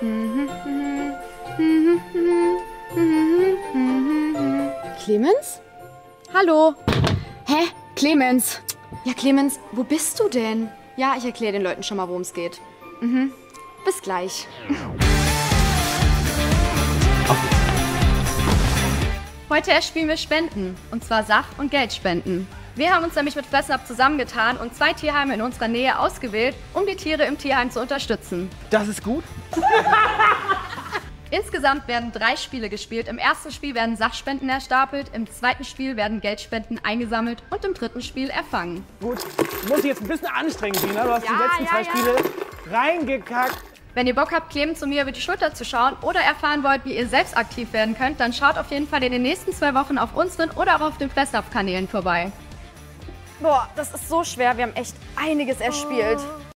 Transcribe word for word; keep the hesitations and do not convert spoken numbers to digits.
Clemens? Hallo? Hä? Clemens? Ja, Clemens, wo bist du denn? Ja, ich erkläre den Leuten schon mal, worum es geht. Mhm. Bis gleich. Heute erspielen wir Spenden, und zwar Sach- und Geldspenden. Wir haben uns nämlich mit FressUp zusammengetan und zwei Tierheime in unserer Nähe ausgewählt, um die Tiere im Tierheim zu unterstützen. Das ist gut. Insgesamt werden drei Spiele gespielt. Im ersten Spiel werden Sachspenden erstapelt, im zweiten Spiel werden Geldspenden eingesammelt und im dritten Spiel erfangen. Gut, du musst dich jetzt ein bisschen anstrengen, Gina. Du hast Ja, die letzten ja, zwei ja. Spiele reingekackt. Wenn ihr Bock habt, Clemens und mir über die Schulter zu schauen oder erfahren wollt, wie ihr selbst aktiv werden könnt, dann schaut auf jeden Fall in den nächsten zwei Wochen auf unseren oder auch auf den FressUp-Kanälen vorbei. Boah, das ist so schwer. Wir haben echt einiges erspielt.